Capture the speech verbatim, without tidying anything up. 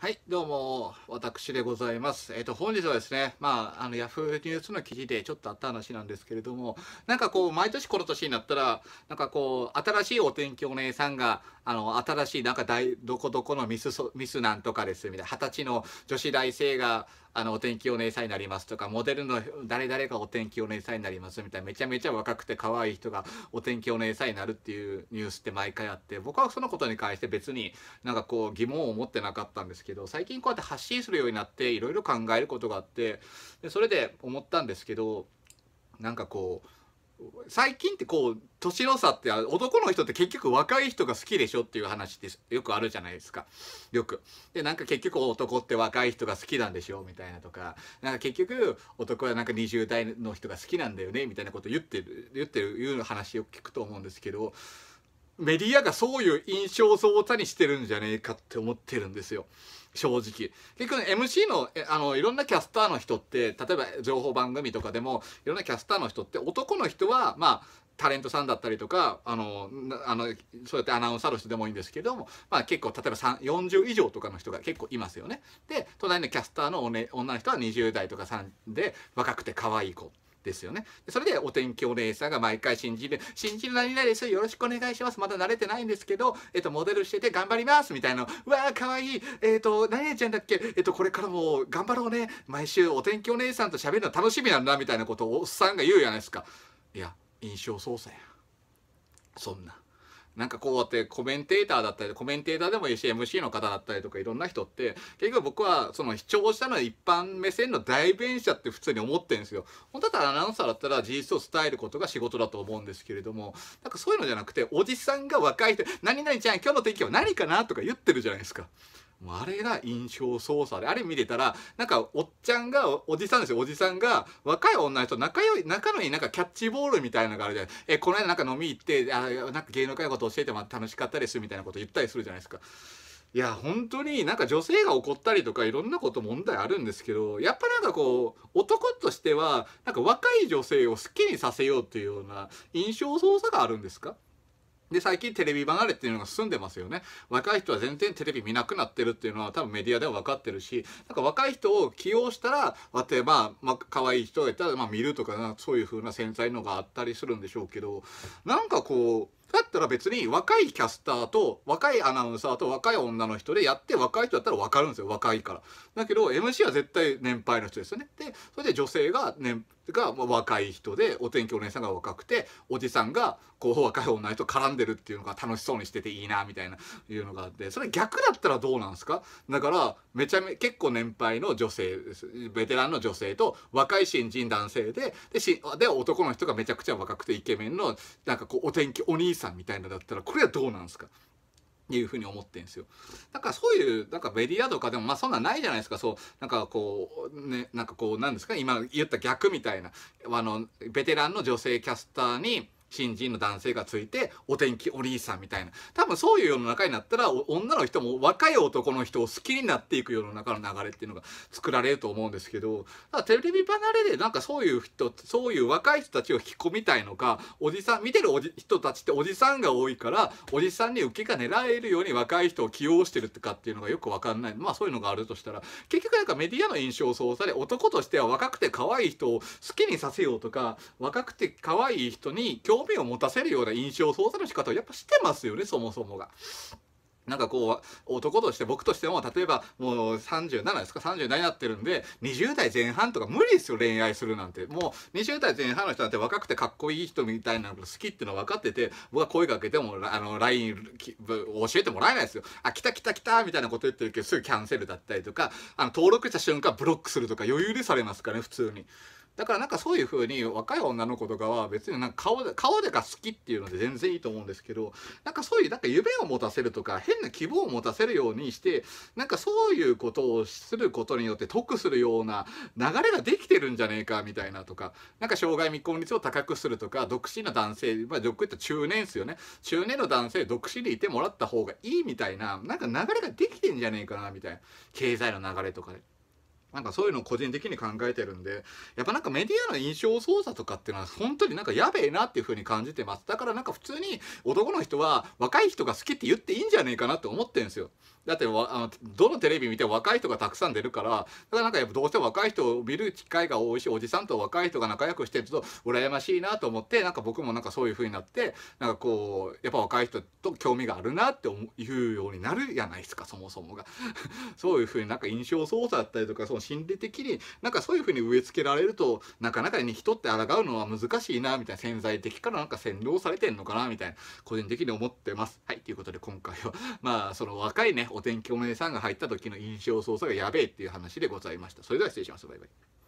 はい、どうも、私でございます。えっと、本日はですね、まあ、あの、ヤフーニュースの記事でちょっとあった話なんですけれども、なんかこう、毎年この年になったら、なんかこう、新しいお天気お姉さんが、あの、新しい、なんか大、どこどこのミスそ、ミスなんとかです、みたいな、二十歳の女子大生が、あの、お天気お姉さんになりますとか、モデルの誰々がお天気お姉さんになりますみたいな、めちゃめちゃ若くて可愛い人がお天気お姉さんになるっていうニュースって毎回あって、僕はそのことに関して別になんかこう疑問を持ってなかったんですけど、最近こうやって発信するようになっていろいろ考えることがあって、でそれで思ったんですけど、なんかこう最近ってこう年の差って、男の人って結局若い人が好きでしょっていう話ってよくあるじゃないですか。よく。でなんか結局男って若い人が好きなんでしょみたいなとか、なんか結局男はなんかにじゅう代の人が好きなんだよねみたいなこと言ってる言ってるいう話を聞くと思うんですけど、メディアがそういう印象操作にしてるんじゃねえかって思ってるんですよ、正直。結局 エムシー のあのいろんなキャスターの人って、例えば情報番組とかでもいろんなキャスターの人って、男の人はまあタレントさんだったりとか、あのあのそうやってアナウンサーの人でもいいんですけども、まあ、結構例えばよんじゅう以上とかの人が結構いますよね。で隣のキャスターの、ね、女の人はにじゅう代とかさんで若くて可愛い子ですよね。それでお天気お姉さんが毎回信じる信じる何々です、よろしくお願いします、まだ慣れてないんですけど、えっとモデルしてて頑張りますみたいな、うわーかわいい、えっと何々ちゃんだっけ、えっとこれからも頑張ろうね、毎週お天気お姉さんと喋るの楽しみなんだみたいなことをおっさんが言うじゃないですか。いや、印象操作や、そんな。なんかこうやってコメンテーターだったり、コメンテーターでもいいし エムシー の方だったりとかいろんな人って、結局僕はその視聴者の一般目線の代弁者って普通に思ってるんですよ。本当だったらアナウンサーだったら事実を伝えることが仕事だと思うんですけれども、なんかそういうのじゃなくて、おじさんが若い人「何々ちゃん今日の天気は何かな?」とか言ってるじゃないですか。もうあれが印象操作で、あれ見てたらなんかおっちゃんが、おじさんですよ、おじさんが若い女の人仲良い仲のいいなんかキャッチボールみたいなのがあるじゃない。えこの間なんか飲み行って、あなんか芸能界のこと教えてもらって楽しかったですみたいなこと言ったりするじゃないですか。いや本当になんか女性が怒ったりとかいろんなこと問題あるんですけど、やっぱなんかこう男としてはなんか若い女性を好きにさせようっていうような印象操作があるんですか。で最近テレビ離れっていうのが進んでますよね。若い人は全然テレビ見なくなってるっていうのは多分メディアでは分かってるし、なんか若い人を起用したら、例えばまあ可愛い人がいたらまあ見るとかな、そういう風な繊細のがあったりするんでしょうけど、なんかこうだったら別に若いキャスターと若いアナウンサーと若い女の人でやって、若い人だったら分かるんですよ、若いから。だけど エムシー は絶対年配の人ですよね。でそれで女性が年が若い人で、お天気お姉さんが若くて、おじさんがこう若い女の人と絡んでるっていうのが楽しそうにしてていいなみたいないうのがあって、それ逆だったらどうなんですか。だからめちゃめ結構年配の女性です、ベテランの女性と若い新人男性ででしで男の人がめちゃくちゃ若くてイケメンのなんかこうお天気お兄さんみたいなだったら、これはどうなんですかいうふうに思ってんですよ。だからそういうなんかメディアとかでもまあそんなんないじゃないですか。そうなんかこうね、なんかこうなんですか、今言った逆みたいな、あのベテランの女性キャスターに新人の男性がついてお天気お兄さんみたいな、多分そういう世の中になったら女の人も若い男の人を好きになっていく世の中の流れっていうのが作られると思うんですけど、ただテレビ離れでなんかそういう人、そういう若い人たちを引き込みたいのか、おじさん見てるおじ人たちっておじさんが多いからおじさんに受けが狙えるように若い人を起用してるとかっていうのがよく分かんない。まあそういうのがあるとしたら、結局なんかメディアの印象操作で男としては若くて可愛い人を好きにさせようとか、若くて可愛い人に興味を持たせるような印象操作の仕方をやっぱしてますよね、そもそもが。なんかこう男として僕としても、例えばもうさんじゅうななですか、さんじゅう代になってるんでにじゅう代前半とか無理ですよ、恋愛するなんて。もうにじゅう代前半の人なんて若くてかっこいい人みたいなのが好きっていうの分かってて、僕は声かけてもあの ライン 教えてもらえないですよ。あ来た来た来たみたいなこと言ってるけどすぐキャンセルだったりとか、あの登録した瞬間ブロックするとか余裕でされますからね、普通に。だからなんかそういう風に若い女の子とかは別になんか顔で顔でが好きっていうので全然いいと思うんですけど、なんかそういうなんか夢を持たせるとか変な希望を持たせるようにして、なんかそういうことをすることによって得するような流れができてるんじゃねえかみたいなとか、なんか障害未婚率を高くするとか、独身の男性、まあよく言った中年ですよね、中年の男性独身でいてもらった方がいいみたいな、なんか流れができてんじゃねえかなみたいな、経済の流れとかで。 なんかそういうのを個人的に考えてるんで、やっぱなんかメディアの印象操作とかっていうのは本当になんかやべえなっていう風に感じてます。だからなんか普通に男の人は若い人が好きって言っていいんじゃねえかなって思ってるんですよ。だってわあのどのテレビ見ても若い人がたくさん出るから、だからなんかやっぱどうしても若い人を見る機会が多いし、おじさんと若い人が仲良くしてると羨ましいなと思って、なんか僕もなんかそういう風になって、なんかこうやっぱ若い人と興味があるなって思うようになるやないですか、そもそもが。そういうふうになんか印象操作だったりとか、その心理的になんかそういうふうに植え付けられると、なかなかに人って抗うのは難しいなみたいな、潜在的からなんか洗脳されてんのかなみたいな、個人的に思ってます。はい、ということで今回はまあその若いねお天気お姉さんが入った時の印象操作がやべえっていう話でございました。それでは失礼します。バイバイ。